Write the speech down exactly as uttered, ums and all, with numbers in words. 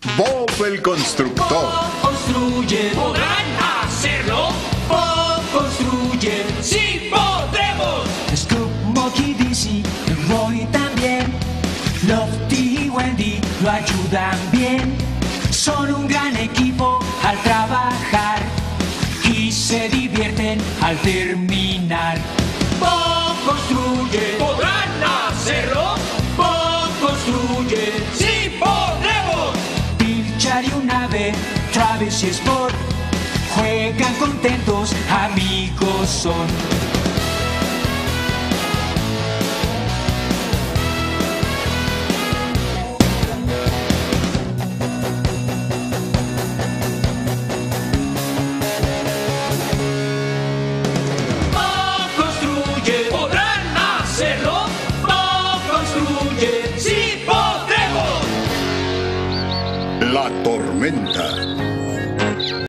Bob el constructor. Construye, ¿Podrán hacerlo? Bob construye, ¡Sí podremos! Scoop, Monkey, Dizzy, Roy también, Lofty y Wendy lo ayudan bien. Son un gran equipo al trabajar y se divierten al terminar. Bob construye, ¿Podrán hacerlo? Bob construye, ¡Sí podremos! Pilchar y un ave, Travis y Sport juegan contentos, amigos son. Bob construye, ¿Podrán hacerlo? Bob construye, ¡Sí podremos! La tormenta.